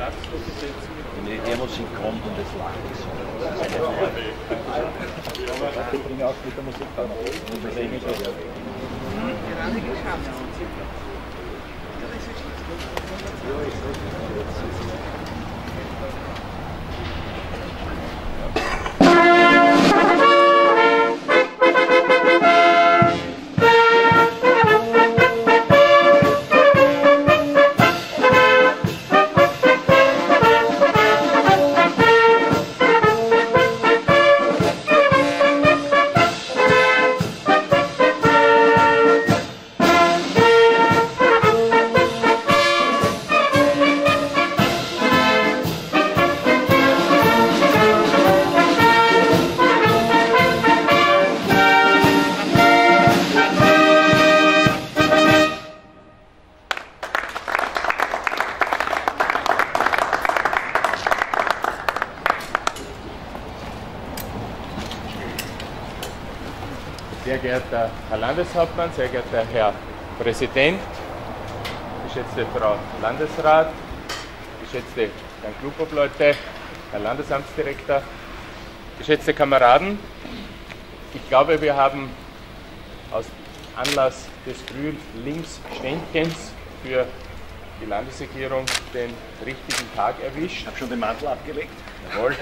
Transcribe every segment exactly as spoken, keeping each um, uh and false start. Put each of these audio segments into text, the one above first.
Die Militärmusik kommt und es lacht gesungen. Das ist eine Freude. Ich bringe auch mit der Musik dann noch. Gerade geschafft. Sehr geehrter Herr Landeshauptmann, sehr geehrter Herr Präsident, geschätzte Frau Landesrat, geschätzte Herrn Klubobleute, Herr Landesamtsdirektor, geschätzte Kameraden, ich glaube, wir haben aus Anlass des Frühlingsständchens für die Landesregierung den richtigen Tag erwischt. Ich habe schon den Mantel abgelegt. Jawohl.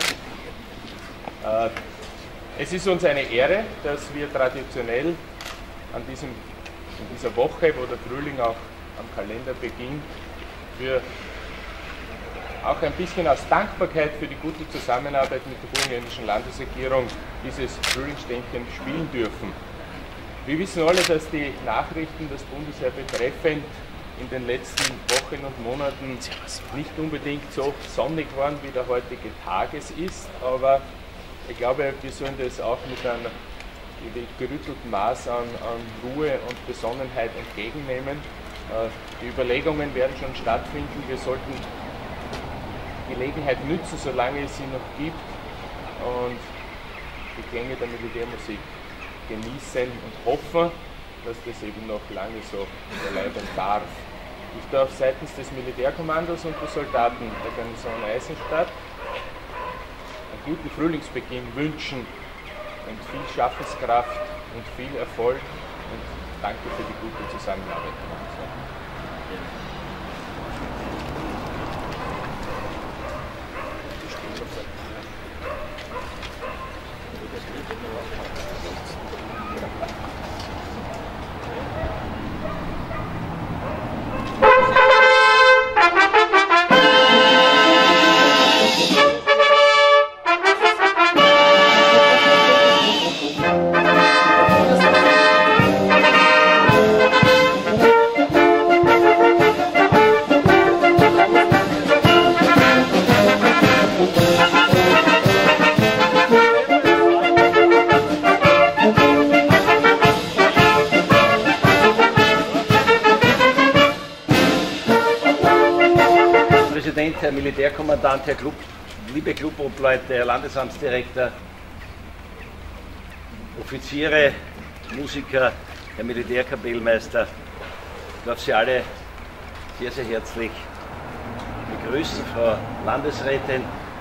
äh, Es ist uns eine Ehre, dass wir traditionell an diesem, in dieser Woche, wo der Frühling auch am Kalender beginnt, für auch ein bisschen aus Dankbarkeit für die gute Zusammenarbeit mit der burgenländischen Landesregierung dieses Frühlingsständchen spielen dürfen. Wir wissen alle, dass die Nachrichten das Bundesheer betreffend in den letzten Wochen und Monaten nicht unbedingt so sonnig waren, wie der heutige Tag es ist, aber ich glaube, wir sollen das auch mit einem gerüttelten Maß an, an Ruhe und Besonnenheit entgegennehmen. Die Überlegungen werden schon stattfinden. Wir sollten die Gelegenheit nützen, solange es sie noch gibt, und die Klänge der Militärmusik genießen und hoffen, dass das eben noch lange so bleiben darf. Ich darf seitens des Militärkommandos und der Soldaten der Garnison Eisenstadt guten Frühlingsbeginn wünschen und viel Schaffenskraft und viel Erfolg, und danke für die gute Zusammenarbeit. Herr Militärkommandant, Herr Klub, liebe Klubobleute, Herr Landesamtsdirektor, Offiziere, Musiker, Herr Militärkapellmeister, ich darf Sie alle sehr, sehr herzlich begrüßen, Frau Landesrätin.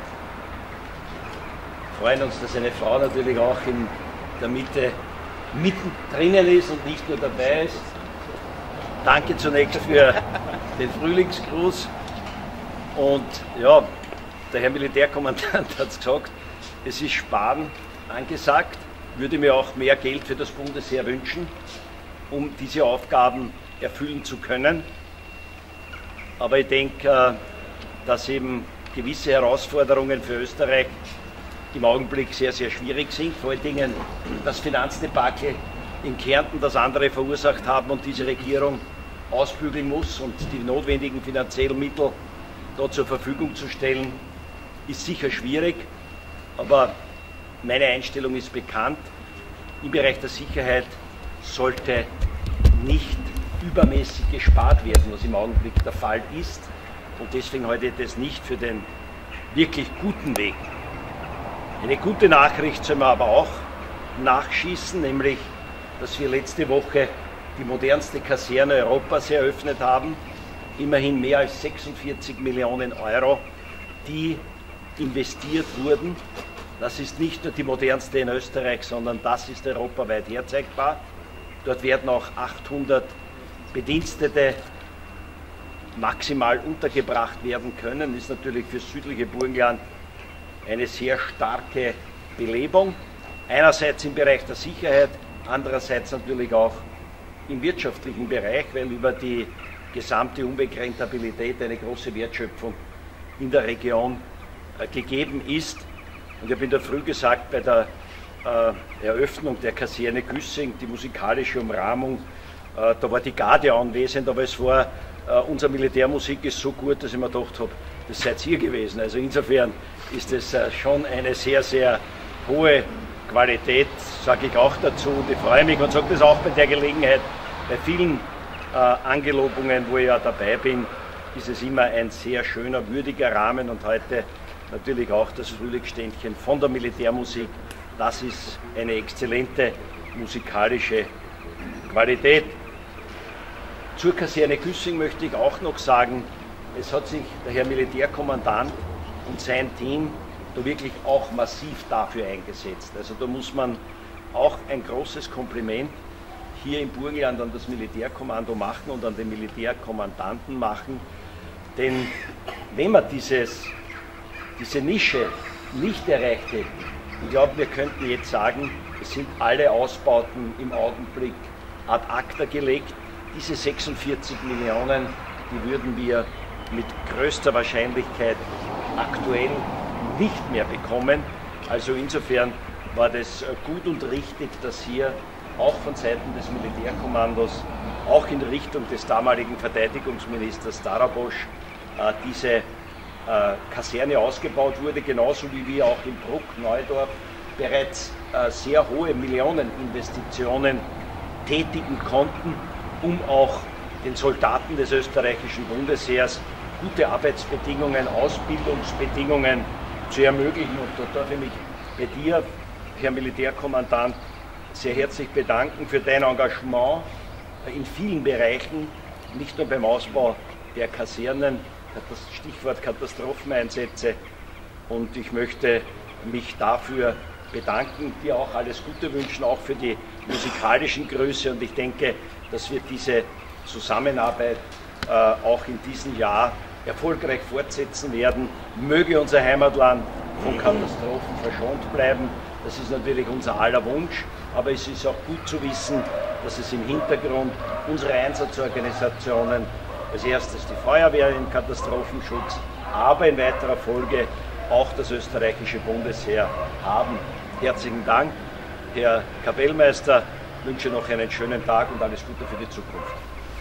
Wir freuen uns, dass eine Frau natürlich auch in der Mitte mittendrin ist und nicht nur dabei ist. Danke zunächst für den Frühlingsgruß. Und ja, der Herr Militärkommandant hat es gesagt, es ist Sparen angesagt. Ich würde mir auch mehr Geld für das Bundesheer wünschen, um diese Aufgaben erfüllen zu können. Aber ich denke, dass eben gewisse Herausforderungen für Österreich im Augenblick sehr, sehr schwierig sind. Vor allen Dingen das Finanzdebakel in Kärnten, das andere verursacht haben und diese Regierung ausbügeln muss, und die notwendigen finanziellen Mittel da zur Verfügung zu stellen, ist sicher schwierig, aber meine Einstellung ist bekannt. Im Bereich der Sicherheit sollte nicht übermäßig gespart werden, was im Augenblick der Fall ist, und deswegen halte ich das nicht für den wirklich guten Weg. Eine gute Nachricht soll man aber auch nachschießen, nämlich, dass wir letzte Woche die modernste Kaserne Europas eröffnet haben. immerhin mehr als sechsundvierzig Millionen Euro, die investiert wurden. Das ist nicht nur die modernste in Österreich, sondern das ist europaweit herzeigbar. Dort werden auch achthundert Bedienstete maximal untergebracht werden können. Das ist natürlich für das südliche Burgenland eine sehr starke Belebung. Einerseits im Bereich der Sicherheit, andererseits natürlich auch im wirtschaftlichen Bereich, weil über die gesamte Umwegrentabilität eine große Wertschöpfung in der Region äh, gegeben ist. Und ich habe in der Früh gesagt, bei der äh, Eröffnung der Kaserne Güssing, die musikalische Umrahmung, äh, da war die Garde anwesend, aber es war, äh, unsere Militärmusik ist so gut, dass ich mir gedacht habe, das seid ihr gewesen. Also insofern ist es äh, schon eine sehr, sehr hohe Qualität, sage ich auch dazu, und ich freue mich und sage das auch bei der Gelegenheit, bei vielen äh, Angelobungen, wo ich ja dabei bin, ist es immer ein sehr schöner, würdiger Rahmen und heute natürlich auch das Frühlingsständchen von der Militärmusik. Das ist eine exzellente musikalische Qualität. Zur Kaserne Güssing möchte ich auch noch sagen, es hat sich der Herr Militärkommandant und sein Team da wirklich auch massiv dafür eingesetzt. Also da muss man auch ein großes Kompliment hier im Burgenland an das Militärkommando machen und an den Militärkommandanten machen. Denn wenn man dieses, diese Nische nicht erreicht hätte, ich glaube, wir könnten jetzt sagen, es sind alle Ausbauten im Augenblick ad acta gelegt. Diese sechsundvierzig Millionen, die würden wir mit größter Wahrscheinlichkeit aktuell nicht mehr bekommen. Also insofern war das gut und richtig, dass hier auch von Seiten des Militärkommandos, auch in Richtung des damaligen Verteidigungsministers Darabosch, äh, diese äh, Kaserne ausgebaut wurde, genauso wie wir auch in Bruck, Neudorf bereits äh, sehr hohe Millioneninvestitionen tätigen konnten, um auch den Soldaten des österreichischen Bundesheers gute Arbeitsbedingungen, Ausbildungsbedingungen zu ermöglichen. Und da darf ich mich bei dir, Herr Militärkommandant, sehr herzlich bedanken für dein Engagement in vielen Bereichen, nicht nur beim Ausbau der Kasernen, das Stichwort Katastropheneinsätze. Und ich möchte mich dafür bedanken, dir auch alles Gute wünschen, auch für die musikalischen Größe. Und ich denke, dass wir diese Zusammenarbeit äh, auch in diesem Jahr erfolgreich fortsetzen werden. Möge unser Heimatland von Katastrophen verschont bleiben. Das ist natürlich unser aller Wunsch, aber es ist auch gut zu wissen, dass es im Hintergrund unsere Einsatzorganisationen, als erstes die Feuerwehr im Katastrophenschutz, aber in weiterer Folge auch das österreichische Bundesheer haben. Herzlichen Dank, Herr Kapellmeister, ich wünsche noch einen schönen Tag und alles Gute für die Zukunft.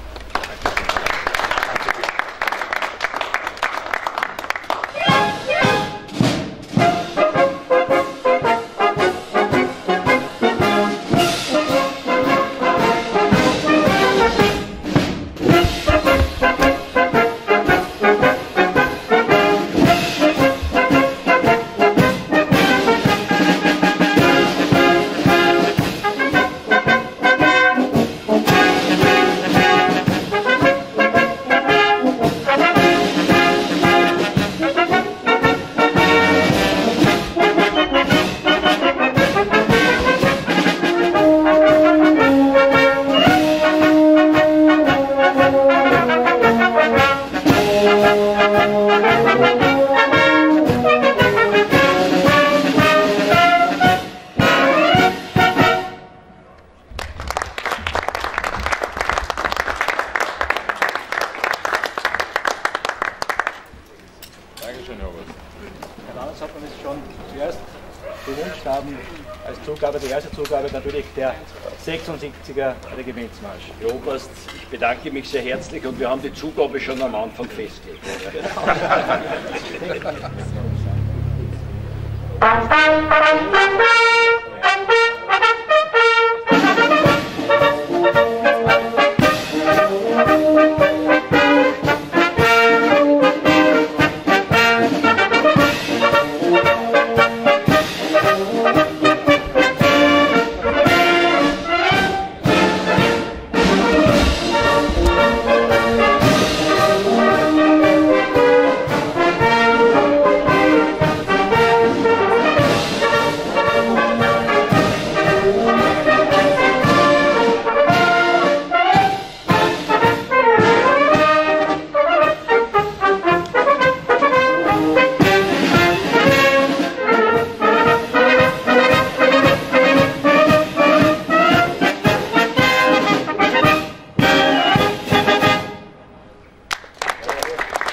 Die erste Zugabe natürlich der sechsundsiebziger Regimentsmarsch. Herr Oberst, ich bedanke mich sehr herzlich und wir haben die Zugabe schon am Anfang festgelegt.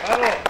Bravo.